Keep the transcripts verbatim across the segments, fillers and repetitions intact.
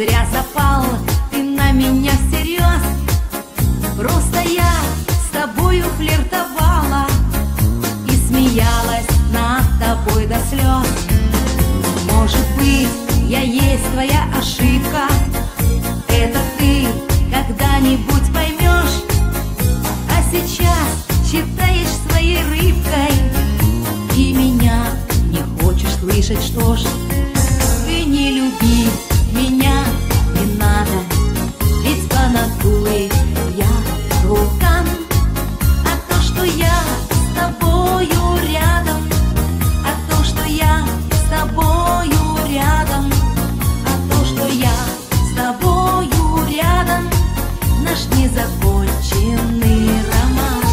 зря запал ты на меня всерьез. Просто я с тобою флиртовала и смеялась над тобой до слез. Может быть, я есть твоя ошибка, это ты когда-нибудь поймешь. А сейчас считаешь своей рыбкой и меня не хочешь слышать. Что ж, ты не люби меня, не надо, ведь по натуре я вулкан. А то, что я с тобою рядом, а то, что я с тобою рядом, а то, что я с тобою рядом, наш незаконченный роман.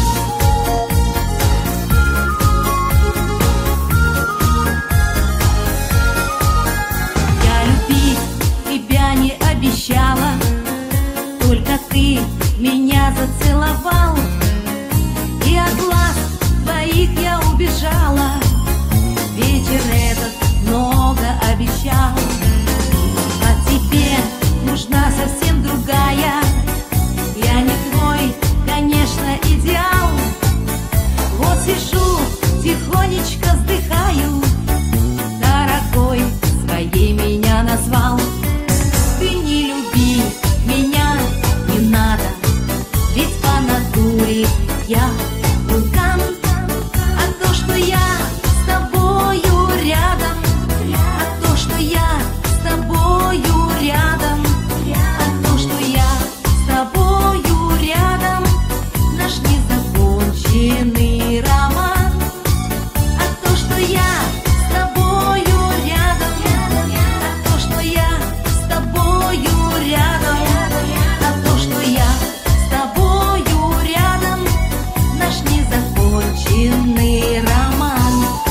Я любить тебя не обещала, только ты меня зацеловал, и от глаз твоих я убежала. Вечер этот много обещал, а тебе нужна совсем другая. Я не твой, конечно, идеал. Вот сижу, тихонечко вздыхаю, дорогой своей меня назвал. Ты не люби меня, не надо, ведь по натуре я вулкан. А то, что я с тобою рядом, а то, что я с тобою рядом, а то, что я с тобою рядом, наш незаконченный роман. А то, что я с тобою рядом, а то, что я с тобою рядом, а то, что я с тобою рядом, наш незаконченный роман.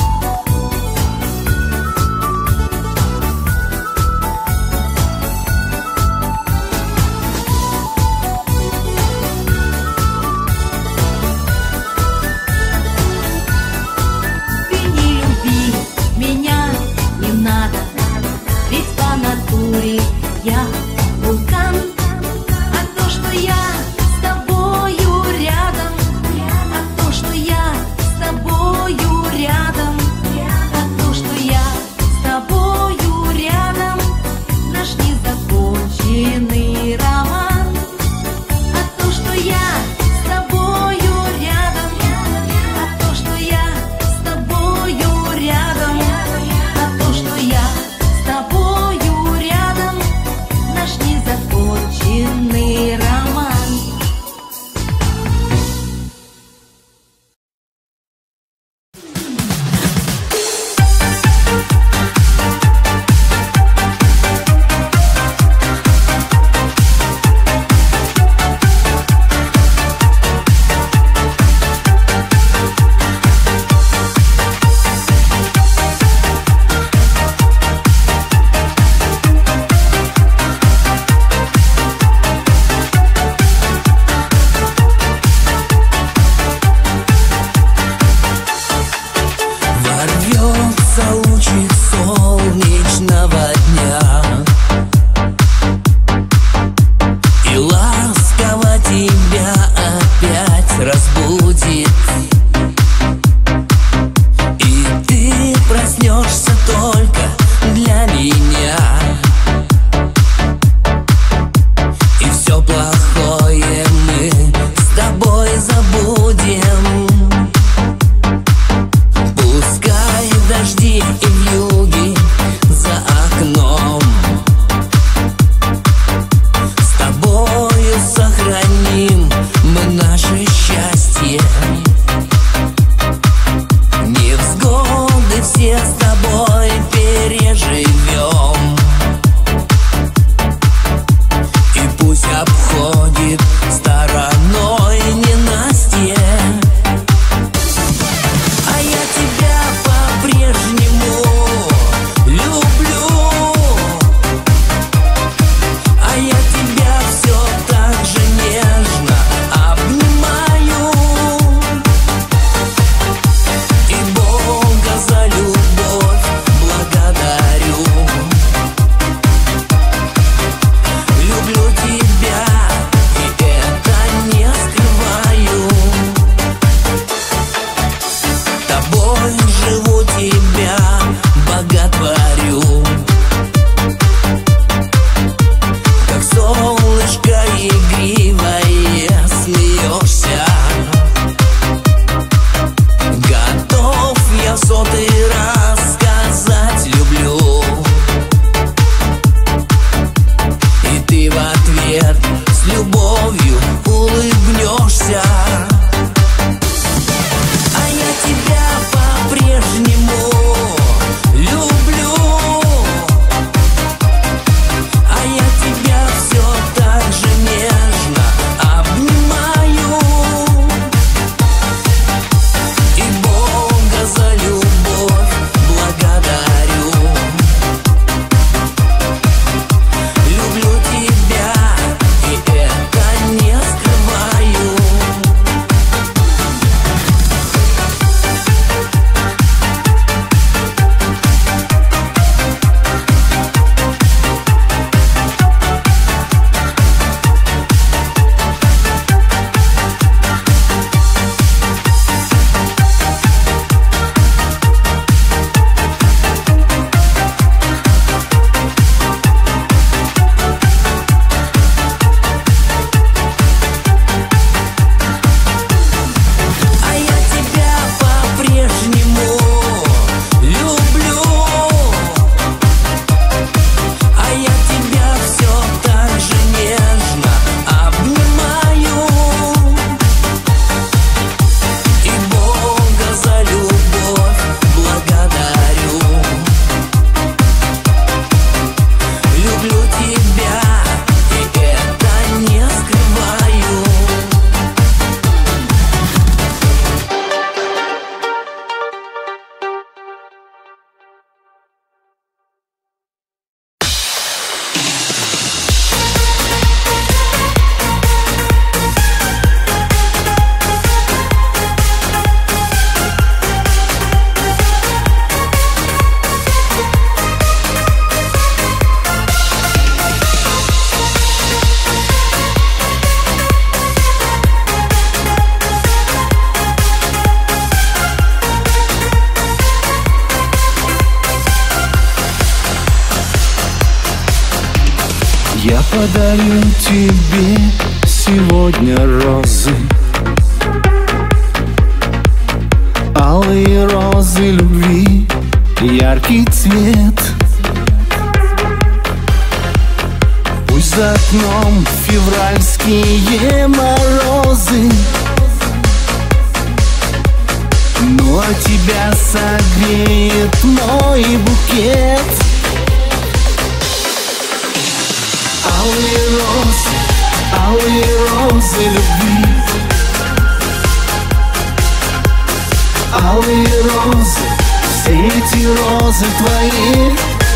Ты не люби меня, не надо, ведь по натуре я вулкан. А то, что я с тобою рядом, а то, что я с тобою рядом, а то, что я с тобою рядом, наш незаконченный роман. А то, что я с тобою рядом, а то, что я с тобою рядом, а то, что я с тобою рядом, наш незаконченный роман. Ворвется лучик солнечного дня и ласково тебя опять разбудит, и ты проснешься только для меня, и все плохое мы с тобой забудем. Пускай дожди и вьюги за окном, с тобою сохраним мы наше счастье. Невзгоды все с тобой перейдем. Я подарю тебе сегодня розы, алые розы любви, яркий цвет. Пусть за окном февральские морозы, но тебя согреет мой букет. Алые розы, алые розы любви, алые розы, все эти розы твои.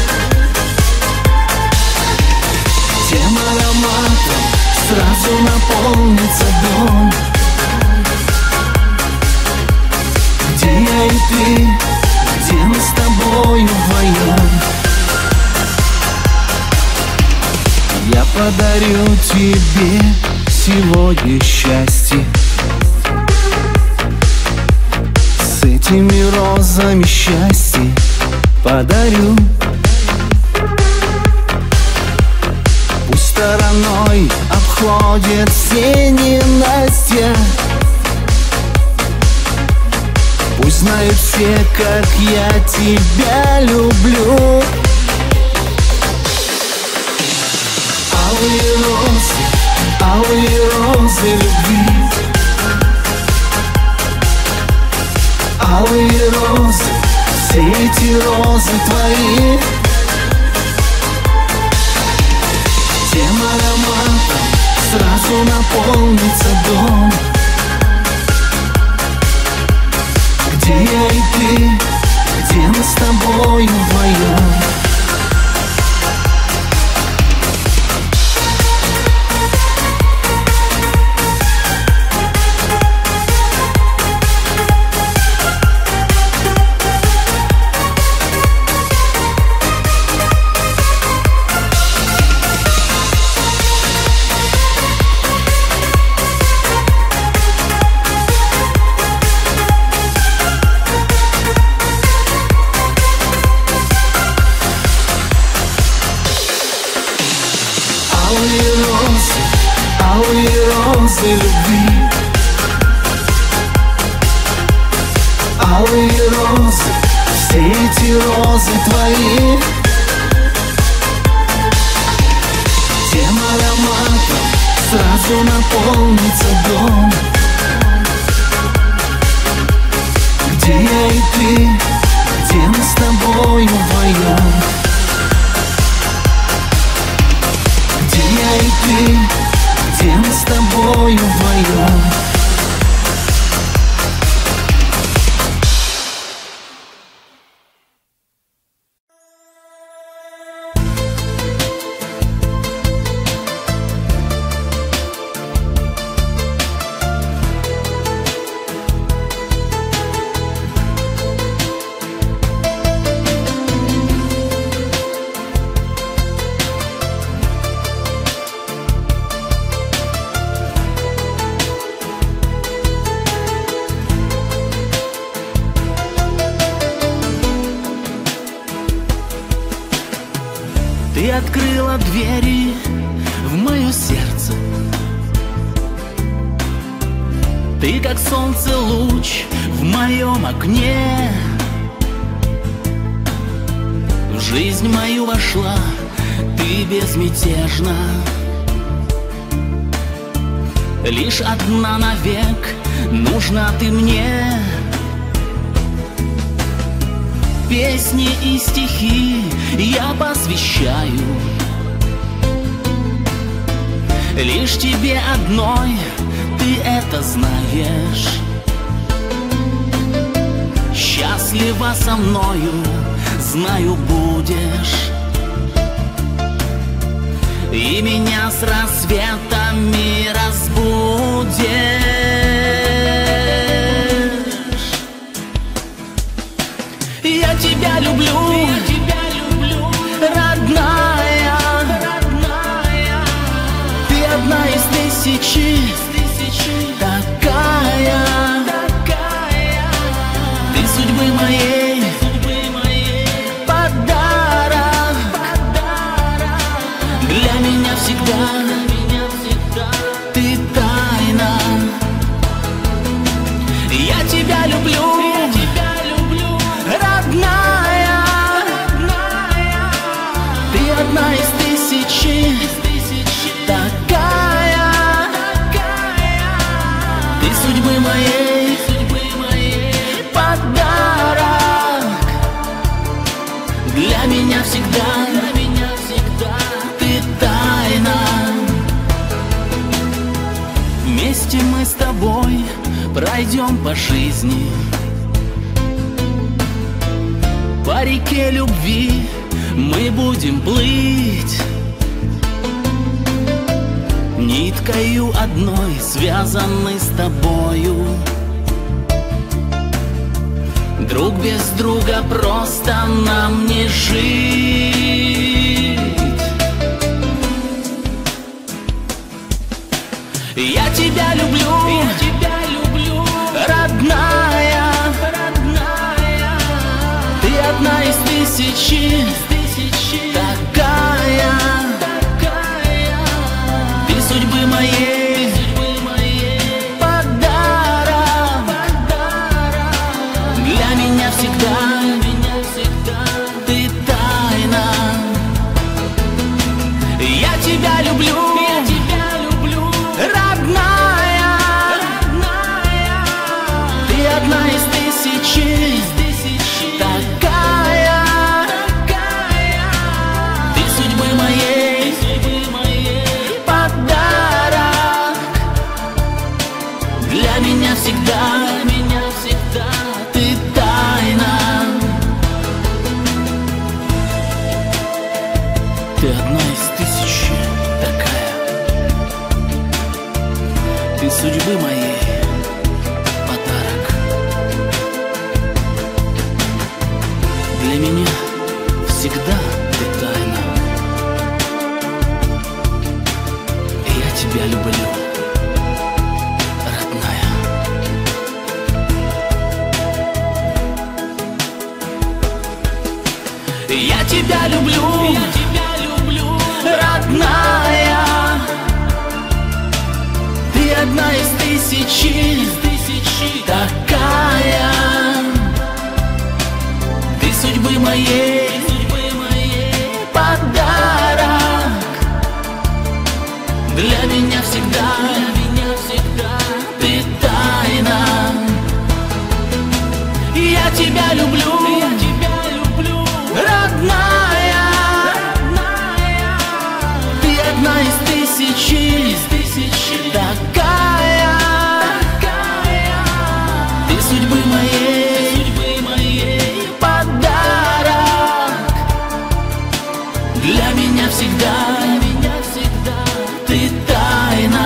Тем ароматом сразу наполнится дом, где я и ты, где мы с тобою вдвоем. Я подарю тебе сегодня счастье, с этими розами счастье подарю. Пусть стороной обходят все ненастья, пусть знают все, как я тебя люблю. Алые розы, алые розы любви, алые розы, все эти розы твои. Тем ароматом сразу наполнится дом, где я и ты, где мы с тобою вдвоем. Алые розы, алые розы любви, алые розы, все эти розы твои. Тем ароматом сразу наполнится дом, где я и ты, где мы с тобою вдвоем. Где я и ты, где мы с тобою вдвоем. Ты открыла двери в мое сердце, ты как солнце луч в моем окне. В жизнь мою вошла ты безмятежно, лишь одна навек нужна ты мне. Песни и стихи я посвящаю лишь тебе одной, ты это знаешь. Счастлива со мною, знаю, будешь, и меня с рассветами разбудишь. Я тебя люблю, я тебя люблю, родная, родная. Ты одна из тысячи, такая, такая. Ты судьбы моей, судьбы моей подарок, подарок. Для меня Для меня всегда, для меня всегда ты тайна. Вместе мы с тобой пройдем по жизни, по реке любви мы будем плыть, ниткою одной связаны с тобою. Друг без друга просто нам не жить. Я тебя люблю, я тебя люблю, родная, родная. Ты одна из тысячи, из тысячи. Такая, такая. Ты судьбы моей, судьбы моей. Подарок, подарок. Для меня всегда, для меня всегда ты тайна. Я тебя люблю, я тебя люблю, родная, родная. Ты одна из тысячи, из тысячи. Такая, такая. Ты судьбы моей, судьбы моей. Подарок. Для меня всегда, для меня всегда ты тайна. Ты одна из тысячи, такая. Ты судьбы моей подарок. Для меня всегда ты тайна. И я тебя люблю, родная. Я тебя люблю, я тебя люблю, родная. Ты одна из тысячи, из тысячи. Такая. Ты судьбы моей, судьбы моей. Подарок. Для меня всегда, для меня всегда ты тайна. Я тебя люблю, я тебя люблю, родная, родная. Ты одна из тысячи, из тысячи. Такая, такая. Ты судьбы моей, судьбы моей. Подарок. Для меня всегда, для меня всегда ты тайна.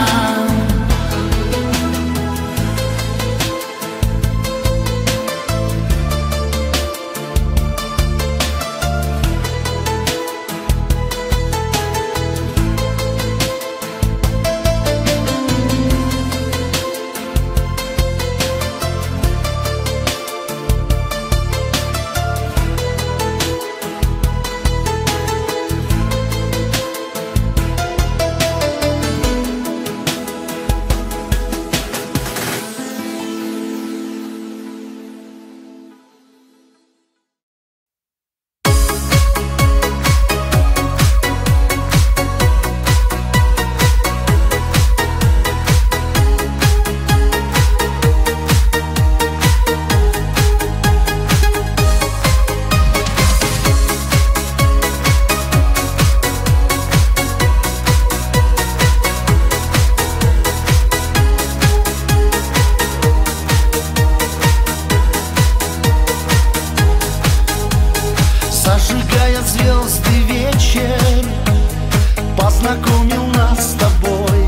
Зажигая звезды вечер, познакомил нас с тобой.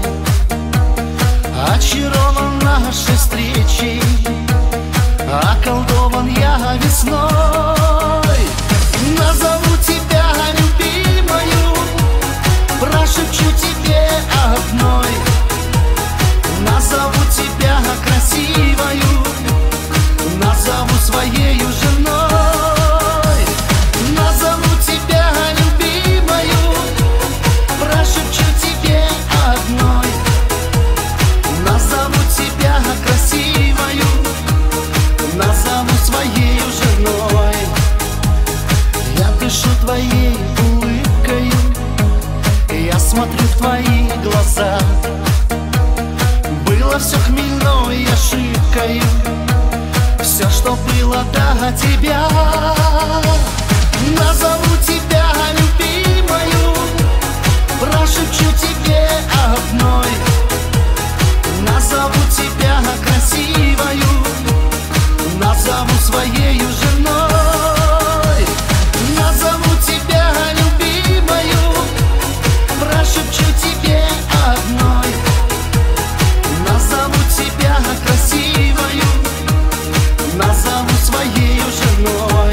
Очарован нашей встречей, околдован я весной. Назову тебя любимою, прошепчу тебе одной. Назову тебя красивою, назову своею женой. Назову тебя любимою, прошепчу тебе одной. Назову тебя красивою, назову своею женой. Я дышу твоей улыбкою, я смотрю в твои глаза. Было все хмельной ошибкою, все, что было до тебя. Назову тебя любимою, прошепчу тебе одной. Назову тебя красивою, назову своею женой. Назову тебя любимою, прошепчу тебе одной. Назову тебя красивою, назову своею женой.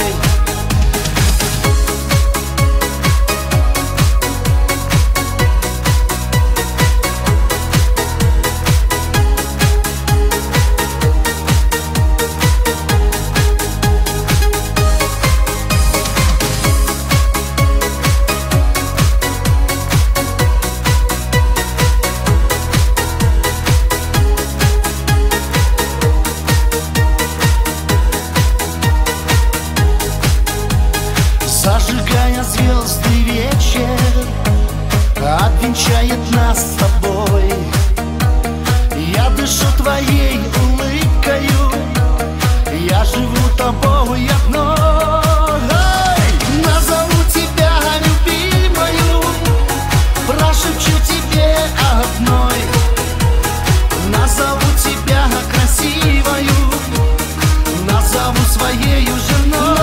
Зажигая звезды вечер, обвенчает нас с тобой. Я дышу твоей улыбкою, я живу тобой одной. Назову тебя любимою, прошепчу тебе одной. Назову тебя красивою, назову своею женой.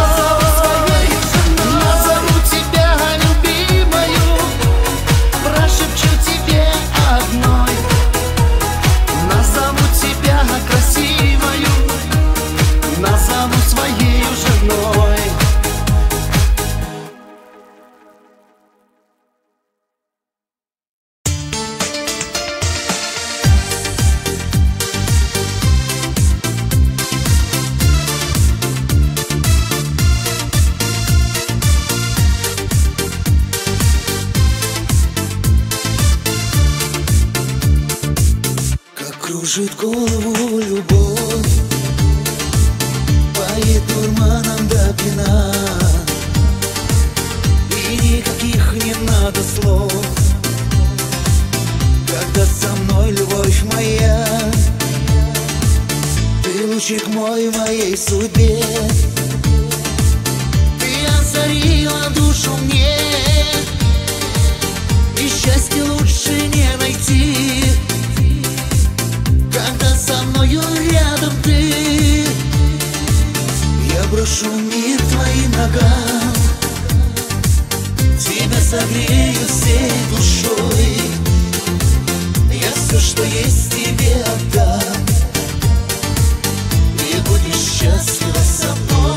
Назову тебя любимою, прошепчу тебе одной. Назову тебя красивою, назову своею женой. Кружит голову любовь, поет дурманом до пьяна, и никаких не надо слов, когда со мной любовь моя. Ты лучик мой в моей судьбе, ты озарила душу мне, и счастье лучше не найти, когда со мною рядом ты. Я брошу мир твоим ногам, тебя согрею всей душой. Я все, что есть, тебе отдам, и будешь счастлива со мной.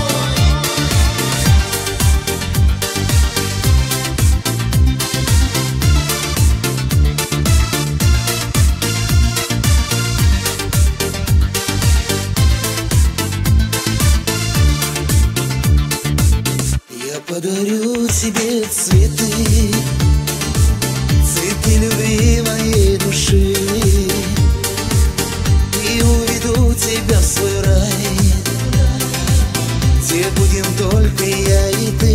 Подарю тебе цветы, цветы любви моей души, и уведу тебя в свой рай, где будем только я и ты,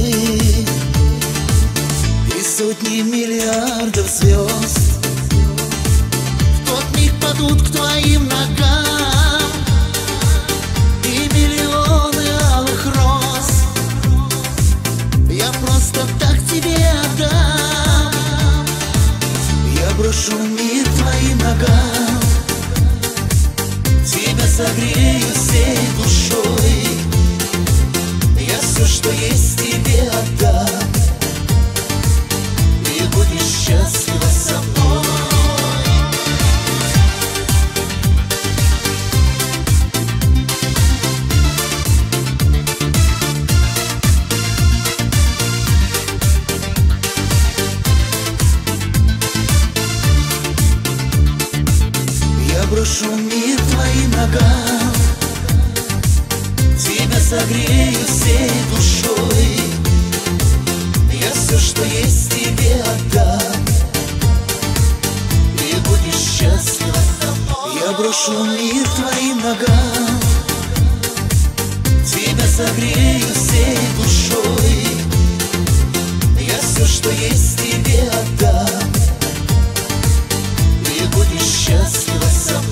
и сотни миллиардов звезд в тот миг падут к твоим ногам, и миллионы алых роз я просто так тебе отдам. Я брошу мир твоим ногам, тебя согрею всей душой. Я все, что есть, тебе отдам, и будешь счастлива со мной. Брошу мир твоим ногам, тебя согрею всей душой. Я все, что есть, тебе отдам, и будешь счастлива со мной. Я брошу мир твоим ногам, тебя согрею всей душой. Я все, что есть, тебе отдам, и будешь счастлива со мной.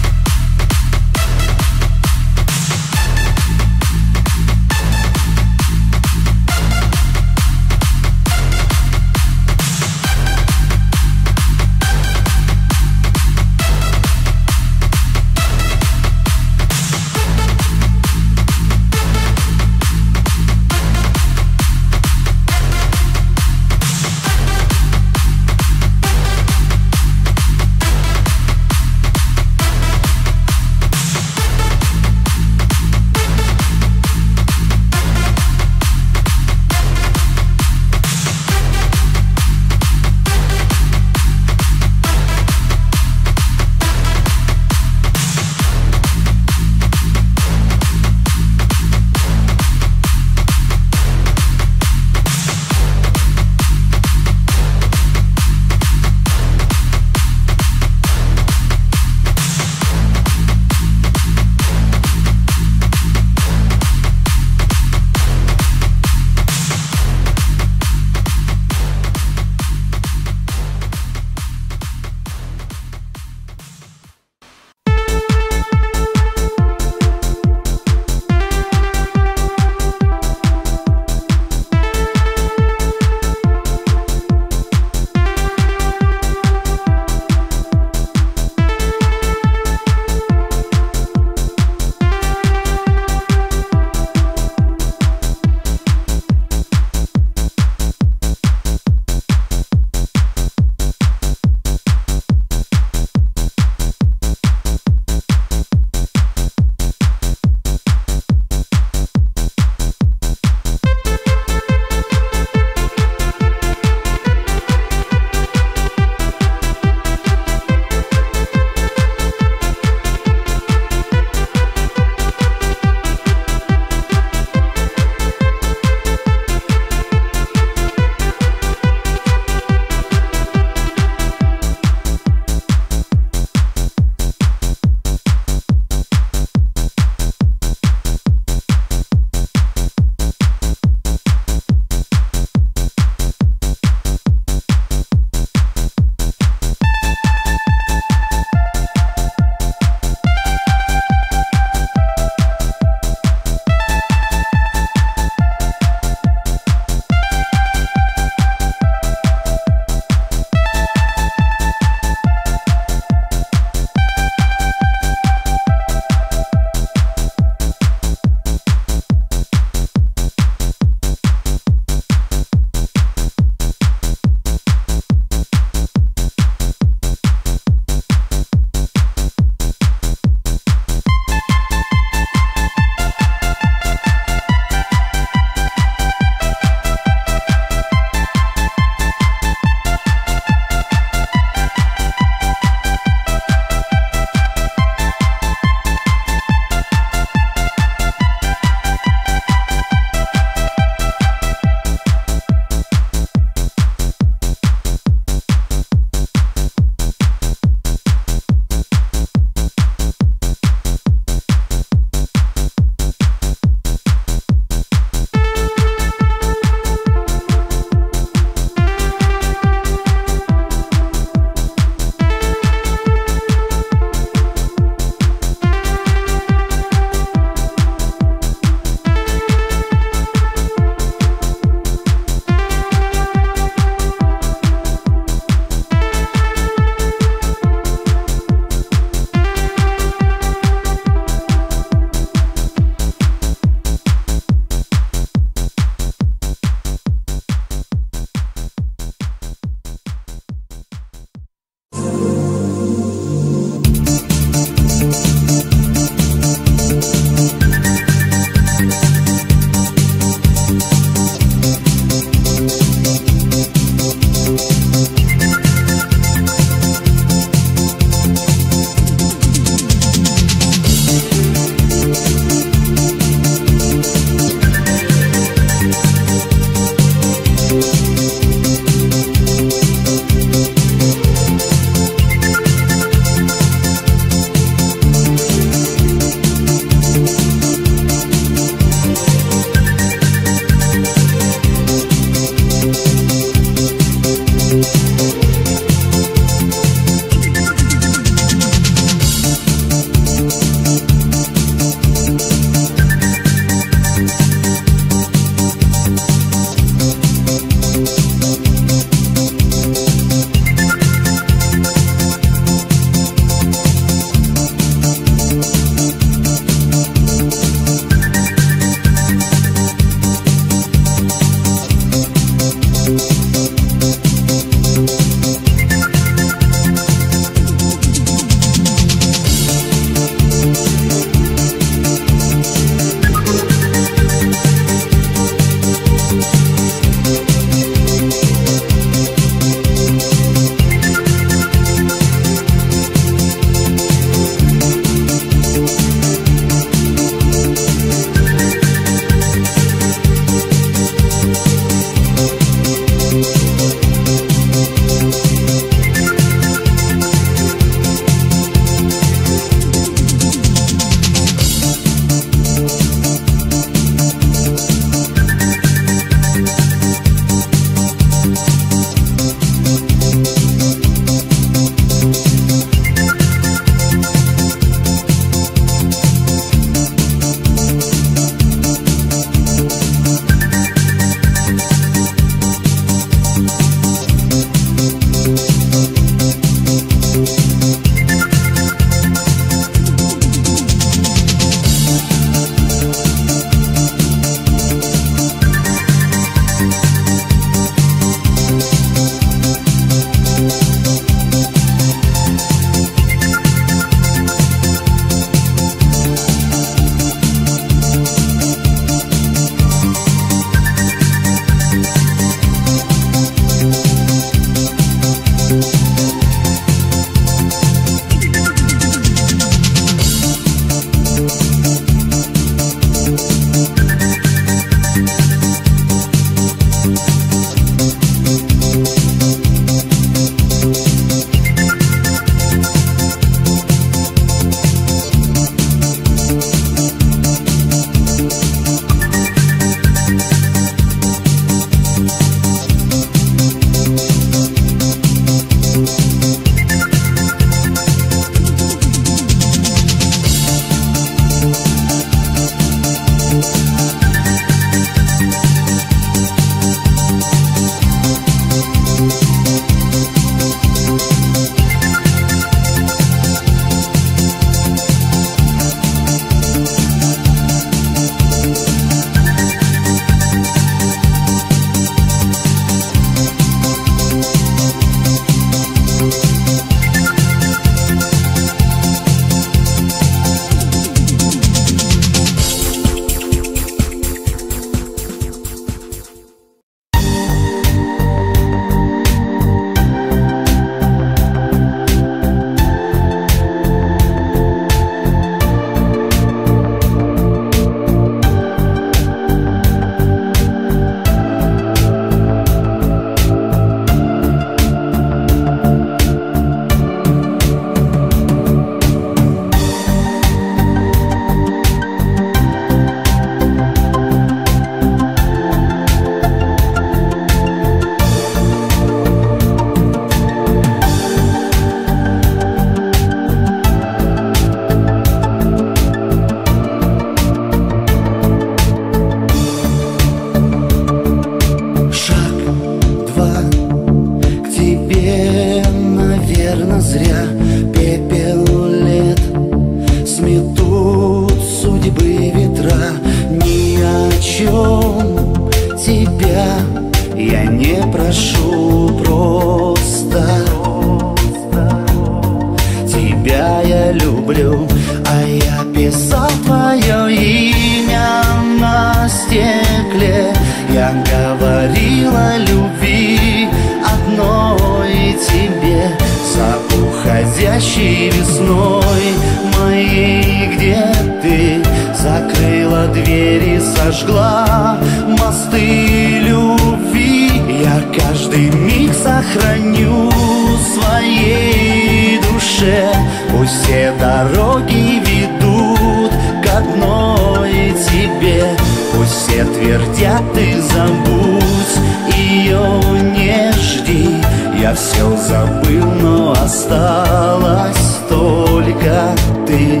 Тебя я люблю, а я писал твое имя на стекле. Я говорил о любви одной тебе, за уходящей весной моей. Где ты? Закрыла двери, сожгла мосты любви. Я каждый миг сохраню в своей душе. Пусть все дороги ведут к одной тебе. Пусть все твердят, ты забудь, ее не жди. Я все забыл, но осталась только ты.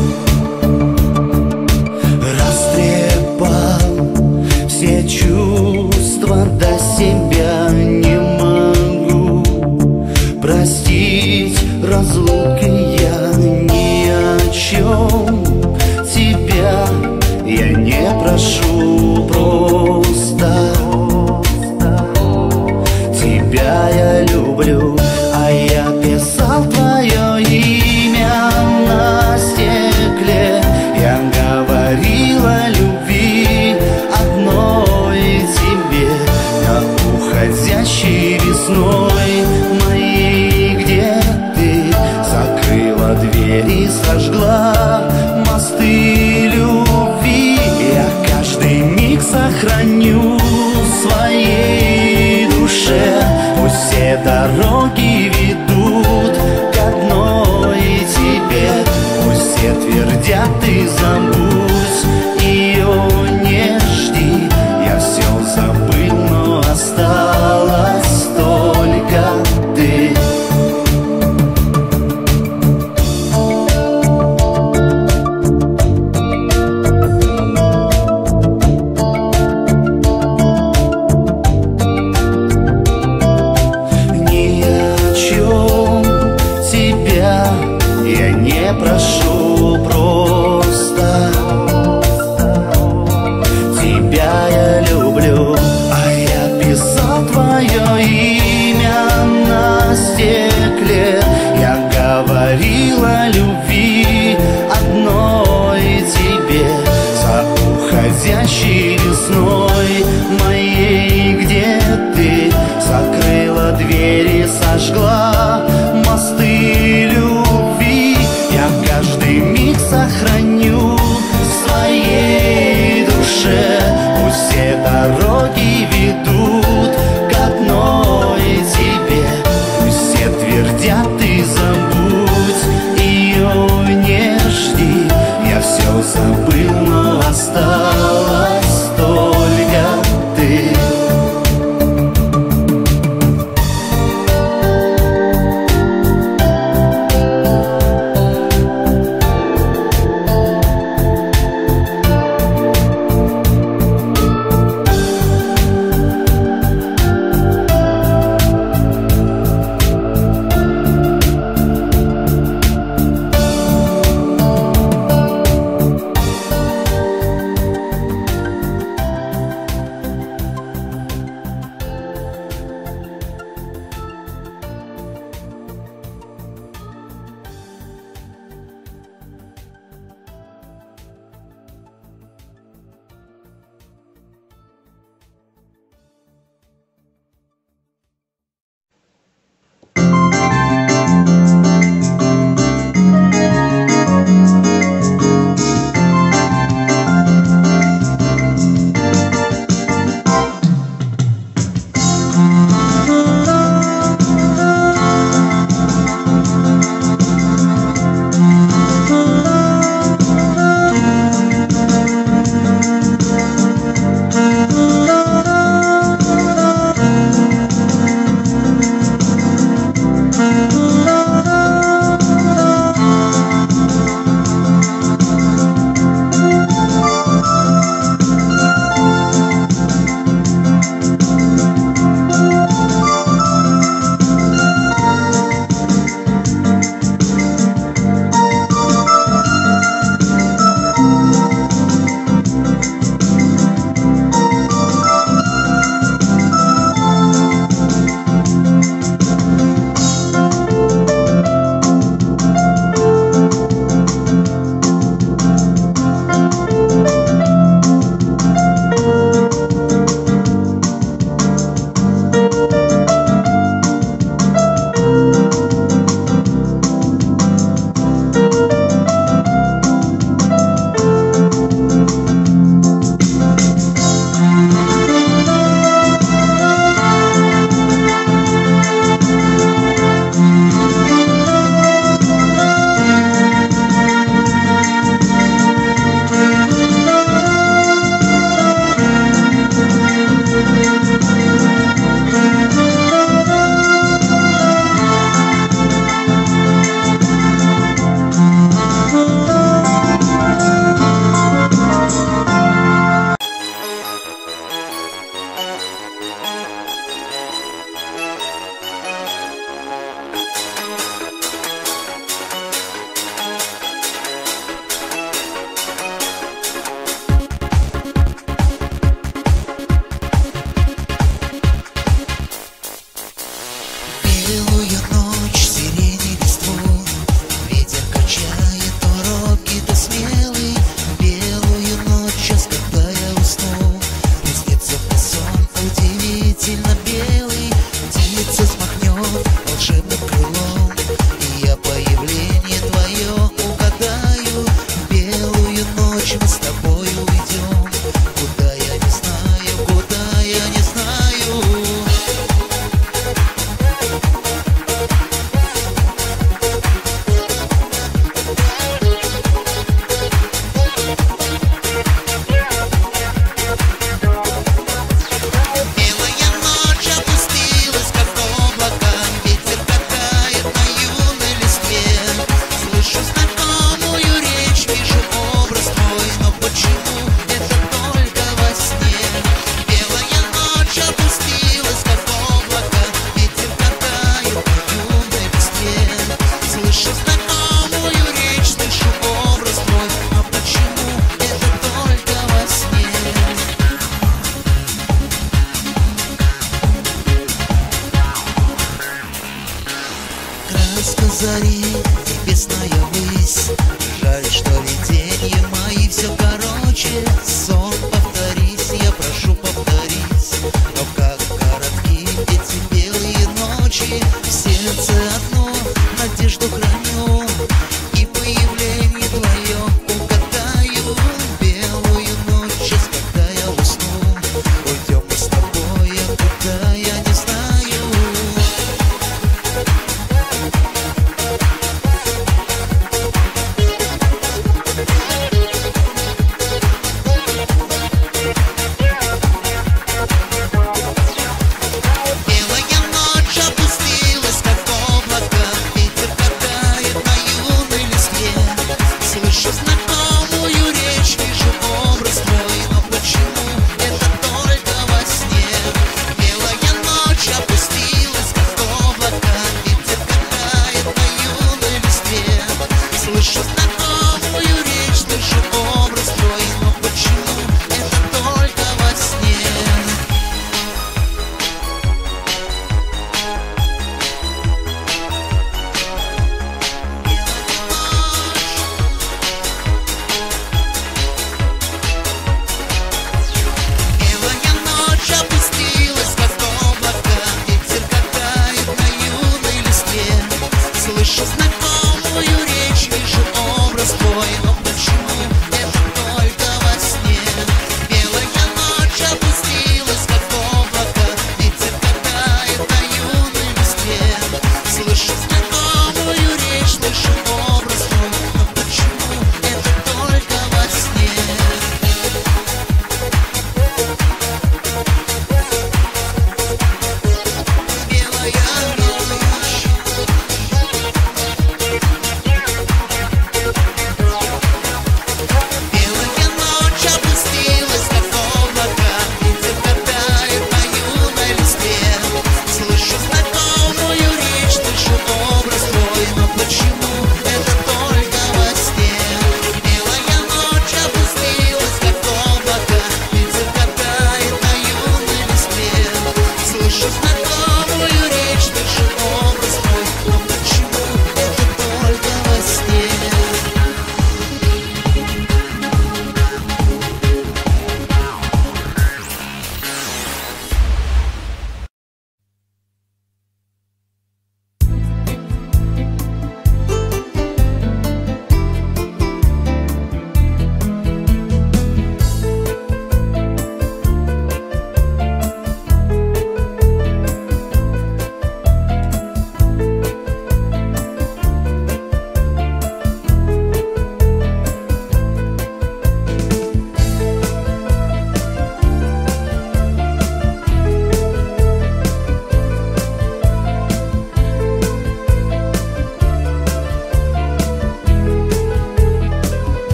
Растрепал все чувства, до себя не могу простить разлуки я ни о чем. Тебя я не прошу просто. Тебя я люблю, а я писал твое имя на стекле. Я говорил о любви одной тебе, на уходящей весной моей. Где ты? Закрыла двери, сожгла мосты любви. Я каждый миг сохраню в своей душе. Пусть все дороги ведут к одной тебе. Пусть все твердят, ты забудь, ее не жди. Я все забыл, но осталась только ты. Прошу просто. Тебя я люблю, а я писал твое имя на стекле. Я говорил о любви одной тебе, за уходящей весной моей. Где ты? Закрыла двери, сожгла мосты любви. Я каждый миг сохраню в своей душе. Пусть все дороги ведут к одной тебе. Пусть все твердят, ты забудь, ее не жди. Я все забыл, но осталась только ты.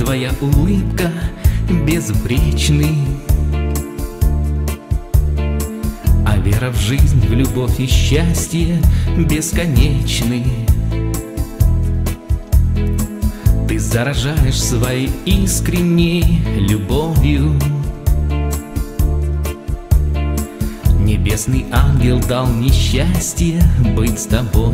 твоя улыбка безупречный, а вера в жизнь, в любовь и счастье бесконечны. Ты заражаешь своей искренней любовью. Небесный ангел дал мне счастье быть с тобой.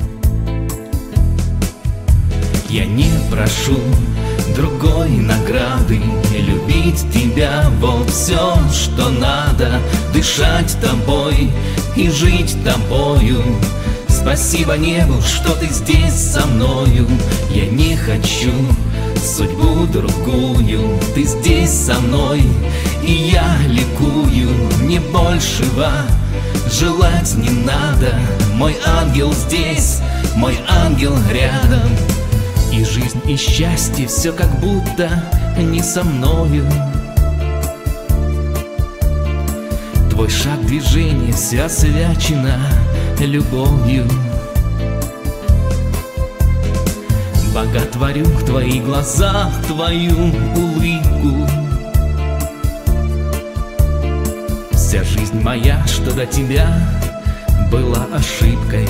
Я не прошу другой награды, любить тебя — вот все, что надо. Дышать тобой и жить тобою. Спасибо небу, что ты здесь со мною. Я не хочу судьбу другую. Ты здесь со мной, и я ликую. Мне большего желать не надо. Мой ангел здесь, мой ангел рядом. И жизнь, и счастье — все как будто не со мною. Твой шаг, движение — все освячено любовью. Боготворю в твоих глазах твою улыбку. Вся жизнь моя, что до тебя, была ошибкой.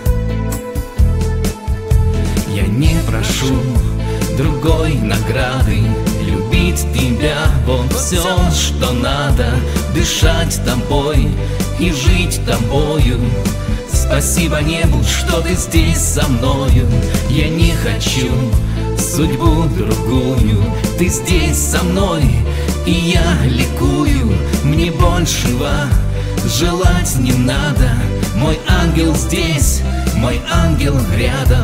Я не прошу другой награды, любить тебя — вот все, что надо. Дышать тобой и жить тобою. Спасибо небу, что ты здесь со мною. Я не хочу судьбу другую. Ты здесь со мной, и я ликую. Мне большего желать не надо. Мой ангел здесь, мой ангел рядом.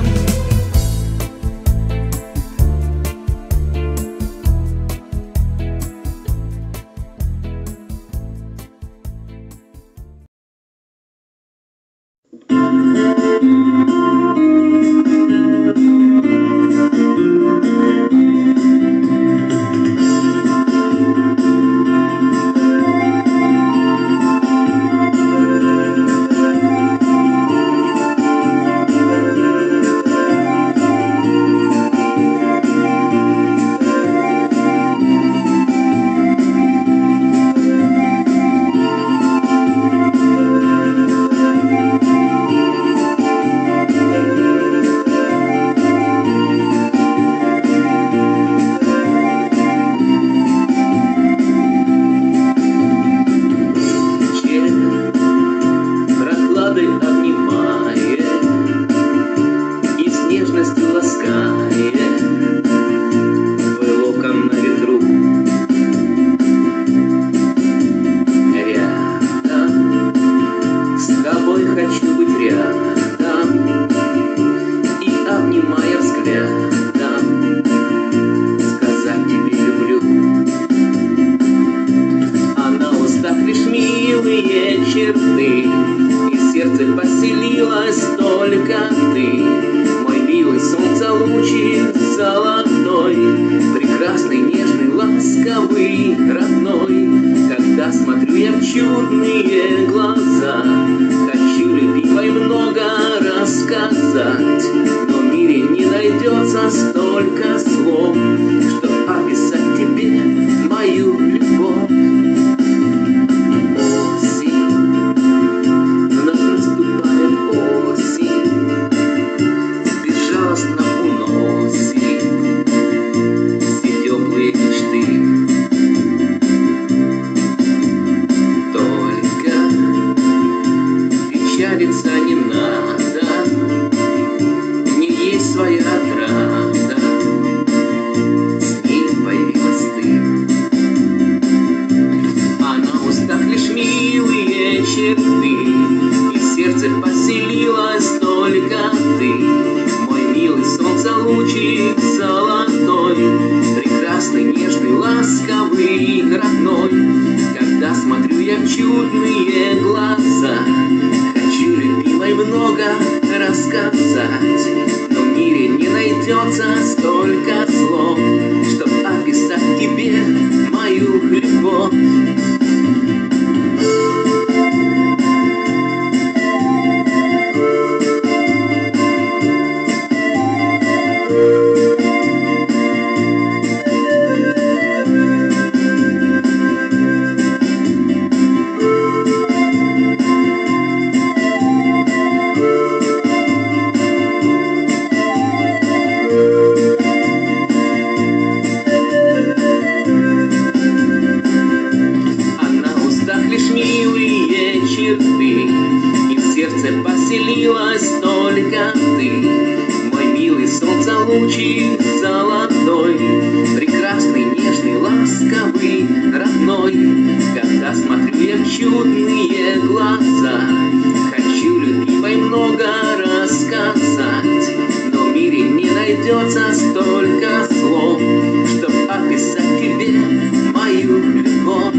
осталась только ты, мой милый солнцелучик золотой, прекрасный, нежный, ласковый, родной. Когда смотрю я в чудные глаза, хочу любимой много рассказать, но в мире не найдется столько слов, чтоб описать тебе мою любовь.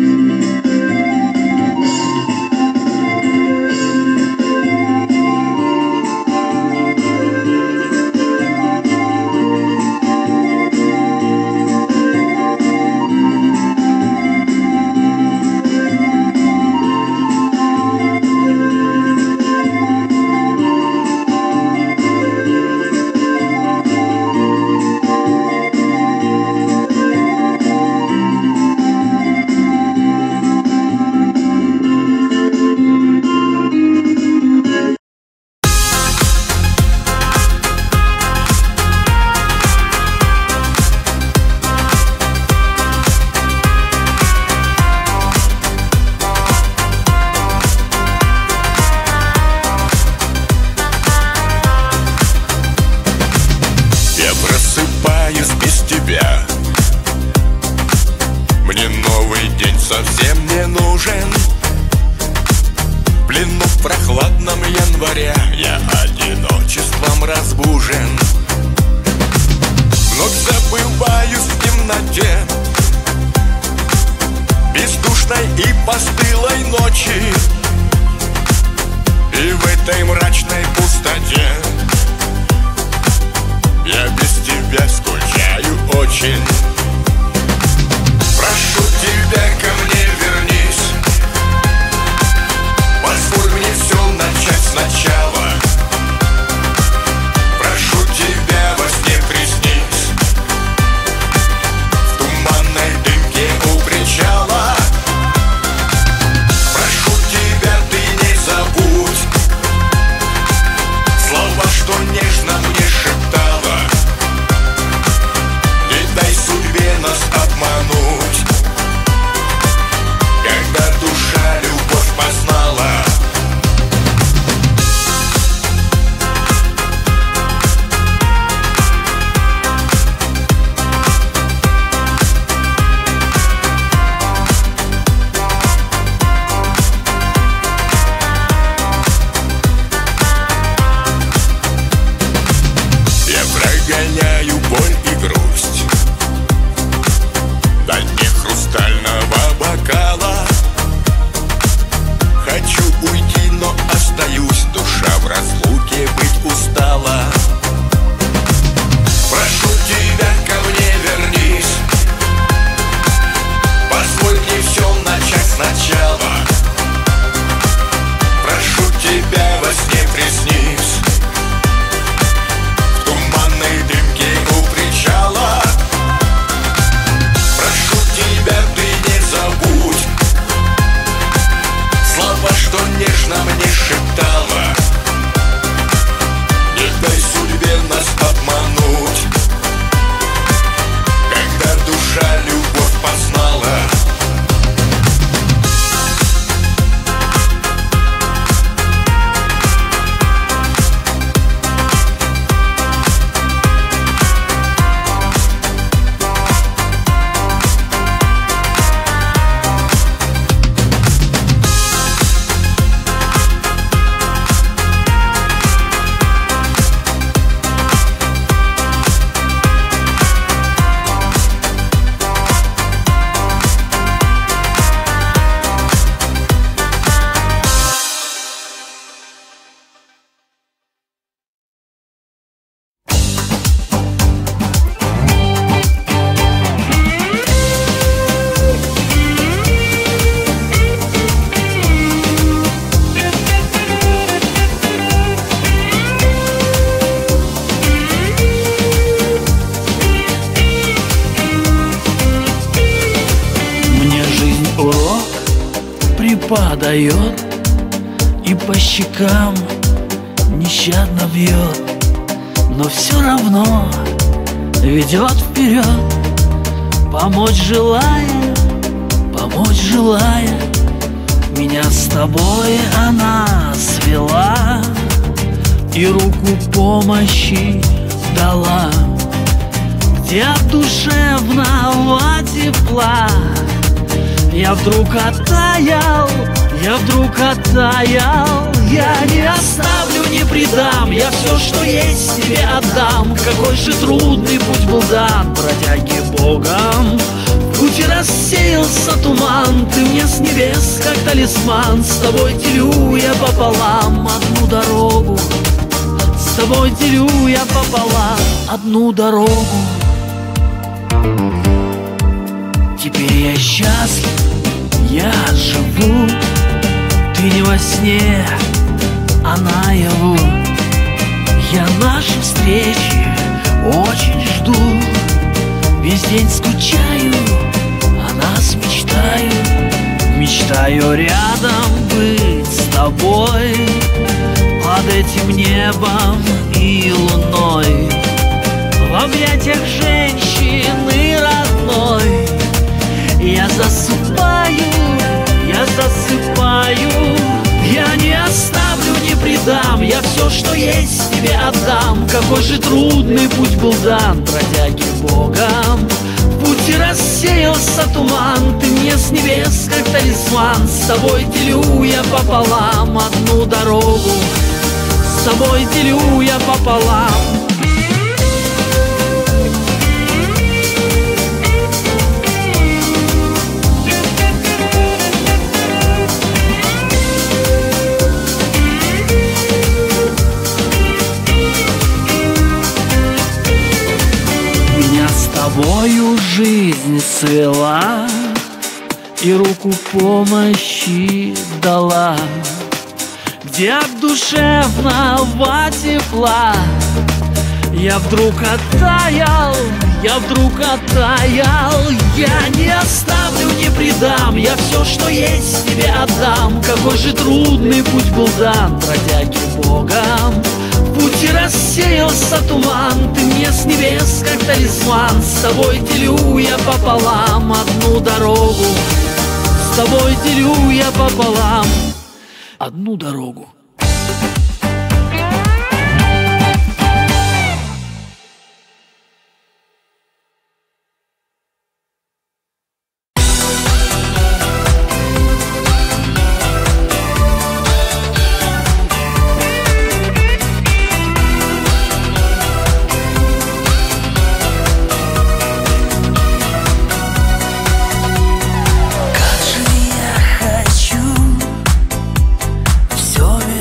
Совсем не нужен. В плену в прохладном январе я одиночеством разбужен. Вновь забываюсь в темноте бездушной и постылой ночи, и в этой мрачной пустоте я без тебя скучаю очень. Прошу тебя, ко мне вернись, позволь мне все начать сначала. Прошу тебя, во сне приснись, в туманной дымке у причала. Прошу тебя, ты не забудь слова, что нежно мне шептала. Не дай судьбе нас обмануть, когда душа любовь познала. Я прогоняю боль и грусть до дне хрустального бокала. Хочу уйти, но остаюсь, душа в разлуке быть устала. Прошу тебя, ко мне вернись, позволь мне все начать сначала. Прошу тебя, во сне приснись, в туманной дымке у причала. Прошу тебя, ты не забудь слова, что нежно мне шептала. Не дай судьбе нас обмануть, когда душа любовь познала. Падает и по щекам нещадно бьет, но все равно ведет вперед, помочь желая, помочь желая. Меня с тобой она свела, и руку помощи дала, где душевного тепла я вдруг оттаял, я вдруг оттаял. Я не оставлю, не предам, я все, что есть, тебе отдам. Какой же трудный путь был дан бродяге Богом. В пути рассеялся туман, ты мне с небес, как талисман. С тобой делю я пополам одну дорогу, с тобой делю я пополам одну дорогу. Теперь я счастлив, я живу, ты не во сне, а наяву. Я нашей встречи очень жду, весь день скучаю, о нас мечтаю. Мечтаю рядом быть с тобой, под этим небом и луной, в объятиях женщины родной. Я засыпаю, я засыпаю. Я не оставлю, не предам, я все, что есть, тебе отдам. Какой же трудный путь был дан бродяге Богом. В пути рассеялся туман, ты мне с небес, как талисман. С тобой делю я пополам одну дорогу, с тобой делю я пополам. Тобою жизнь свела и руку помощи дала, где от душевного тепла я вдруг оттаял, я вдруг оттаял. Я не оставлю, не предам, я все, что есть, тебе отдам. Какой же трудный путь был дан бродяге Богом. В пути рассеялся туман, ты мне с небес, как талисман. С тобой делю я пополам одну дорогу, с тобой делю я пополам одну дорогу. Все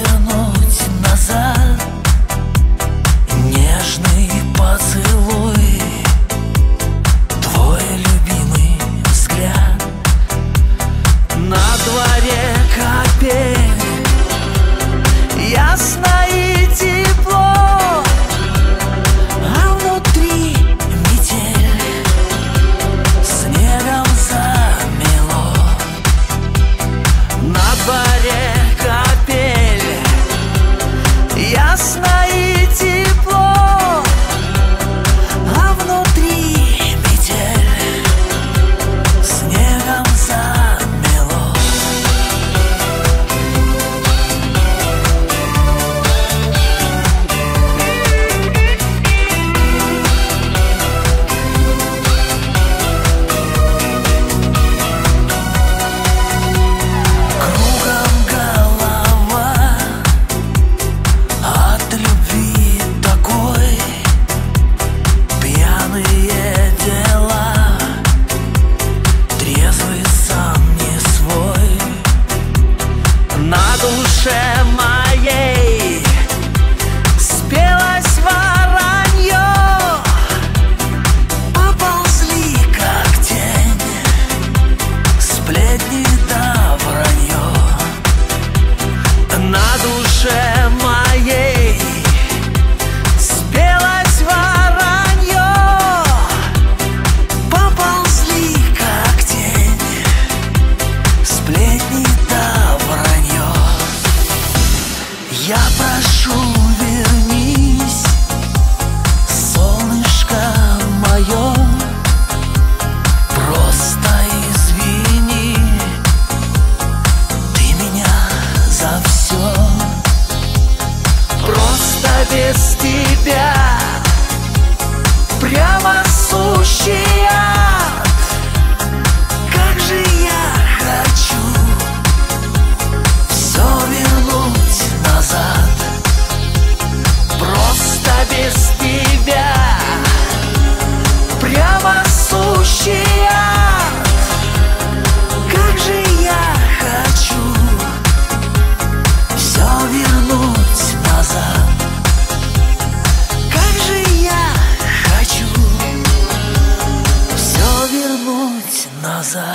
без тебя. Прямо сущий ад. Как же я хочу все вернуть назад. Просто без тебя. Прямо сущий ад. Как же я хочу все вернуть назад. Как же я хочу все вернуть назад.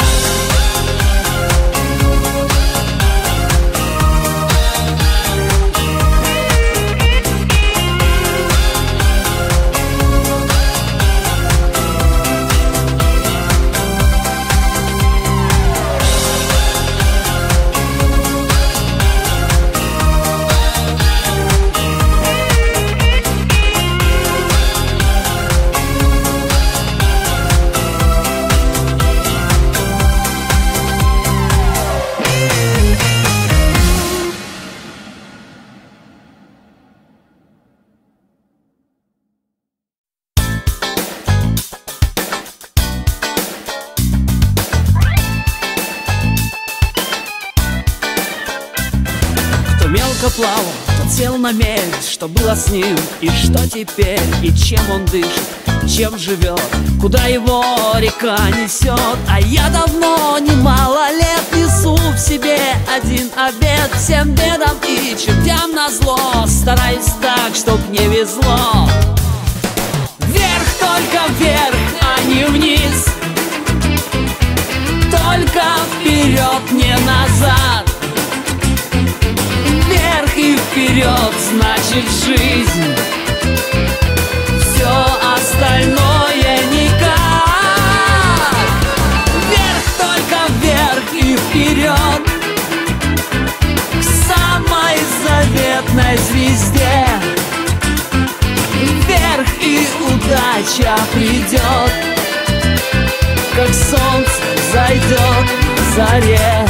Плавал, тот сел на мель, что было с ним, и что теперь, и чем он дышит, чем живет, куда его река несет. А я давно, немало лет, несу в себе один обет всем бедам и чертям назло. Стараюсь так, чтоб не везло. Вверх, только вверх, а не вниз. Только вперед, не назад. Вверх и вперед, значит жизнь. Все остальное никак. Вверх, только вверх и вперед, к самой заветной звезде. Вверх и удача придет, как солнце зайдет к заре.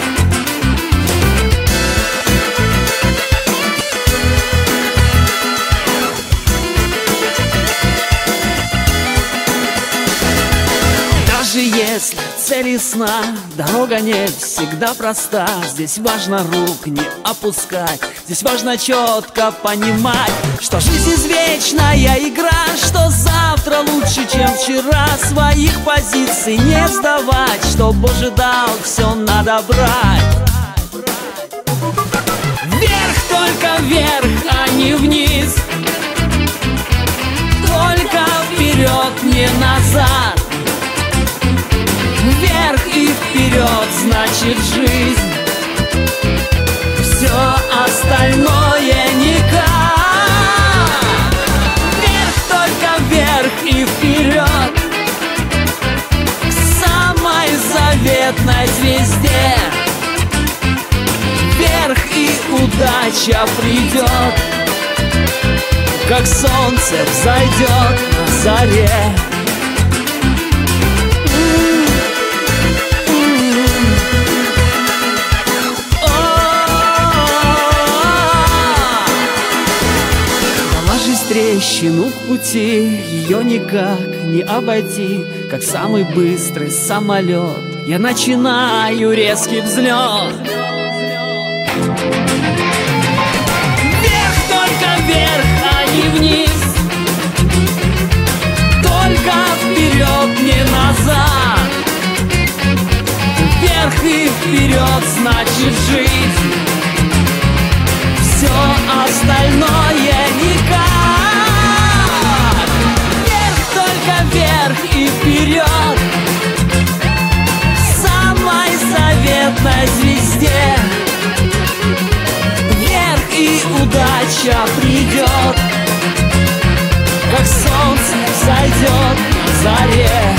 Даже если цель ясна, дорога не всегда проста. Здесь важно рук не опускать, здесь важно четко понимать, что жизнь извечная игра, что завтра лучше, чем вчера. Своих позиций не сдавать, что Боже дал, все надо брать. Вверх, только вверх, а не вниз. Только вперед, не назад. Вверх и вперед, значит жизнь. Все остальное никак. Вверх, только вверх и вперед, к самой заветной звезде. Вверх и удача придет, как солнце взойдет на заре. Трещину в пути, ее никак не обойти, как самый быстрый самолет. Я начинаю резкий взлет. Вверх, только вверх, а не вниз. Только вперед, не назад. Вверх и вперед, значит жизнь. Все остальное никак. Вверх и вперед, к самой заветной звезде. Вверх и удача придет, как солнце взойдет на заре.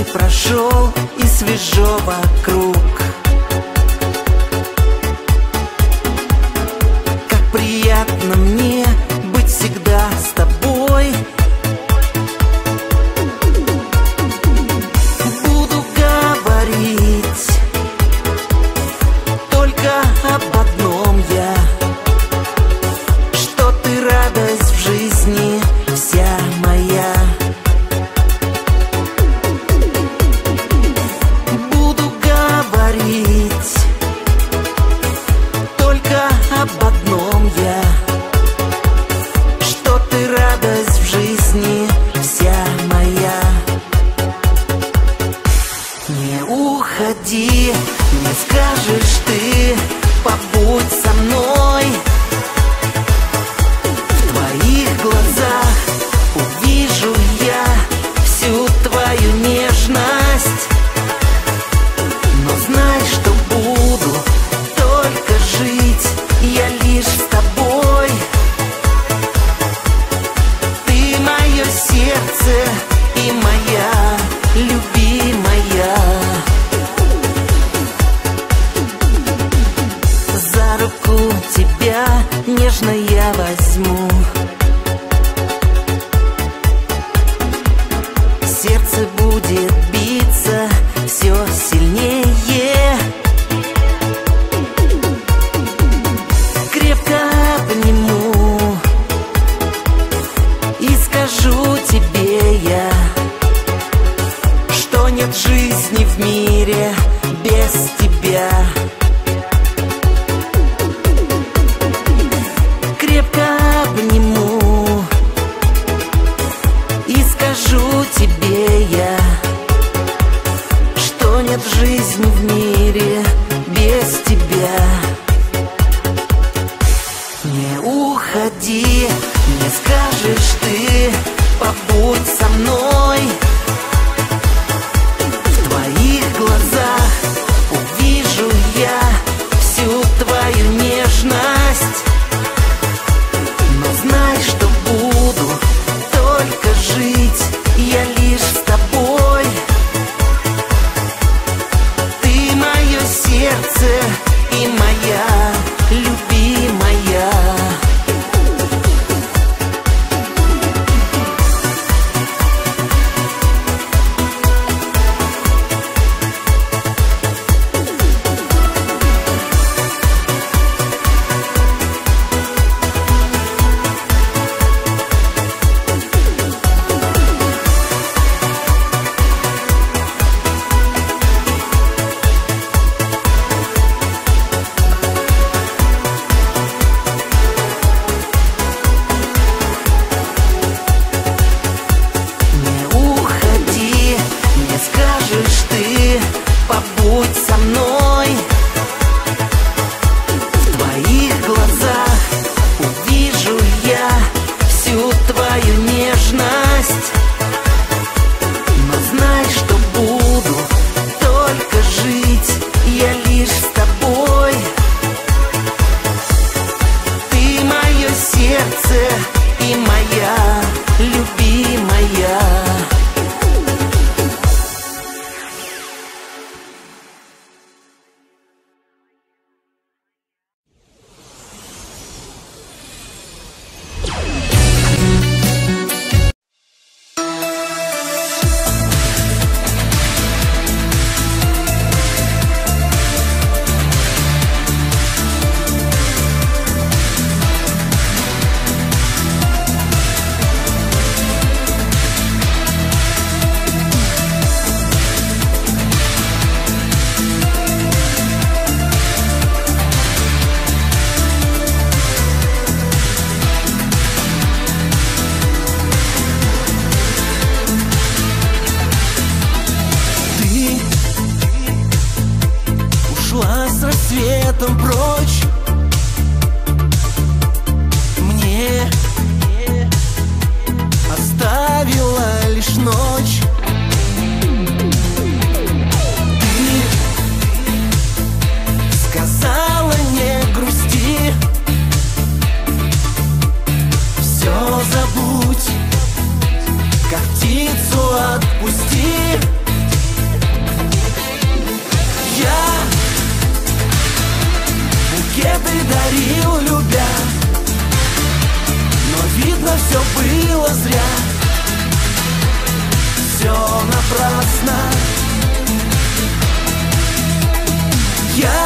май прошел и свежо вокруг. Как приятно мне быть всегда с тобой. Буду говорить только об одном я, что ты радость в жизни вся моя. Буду говорить только об одном я, что ты радость в жизни вся моя. Не уходи, не скажешь ты, побудь со мной. В твоих глазах увижу я всю твою нежность. Но знай, что буду только жить я лишь с тобой. Ты мое сердце и моя любимая. За руку тебя нежно я возьму. Сердце будет биться все сильнее. Крепко обниму и скажу тебе я, что нет жизни в мире без тебя. Крепко обниму и скажу тебе я, что нет жизни в мире без тебя. Не уходи, не скажешь ты, побудь со мной. В твоих глазах увижу я всю твою нежность. Но знай, что буду только жить я лишь с тобой. Ты мое сердце и моя любимая. Побудь со мной. В твоих глазах увижу я всю твою нежность. Но знай, что буду только жить я лишь с тобой. Ты мое сердце и моя любимая. Светом прочь. Мне оставила лишь ночь. Ты сказала не грусти, все забудь, как птицу отпусти. видно, все было зря. Все напрасно. Я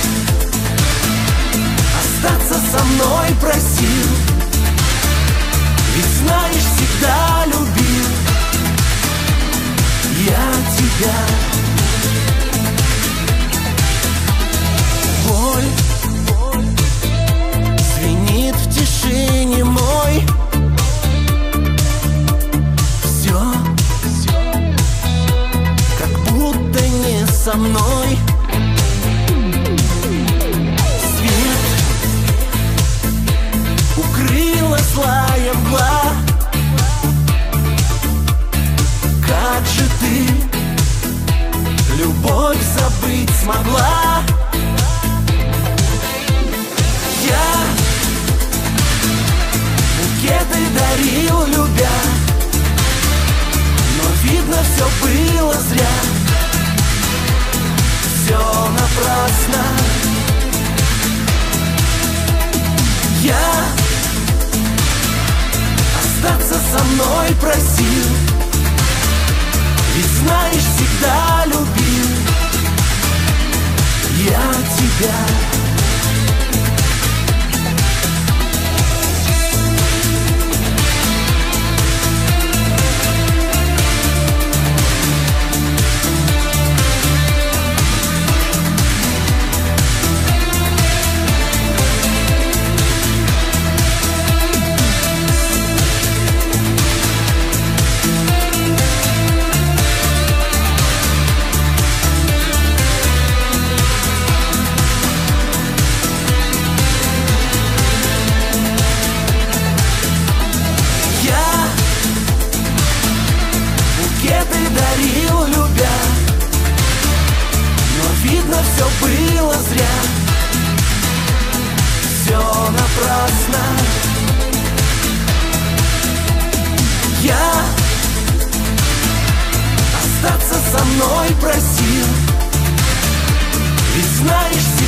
остаться со мной просил, ведь знаешь, всегда любил я тебя. Боль звенит в тишине мой. Все, как будто не со мной. Свет укрыла злая мгла. Как же ты любовь забыть смогла? Я букеты дарил, любя, но видно, все было зря. Все напрасно. Я остаться со мной просил, ведь знаешь, всегда любил я тебя. Дарил, любя, но видно, все было зря. Все напрасно. Я остаться со мной просил, ведь знаешь,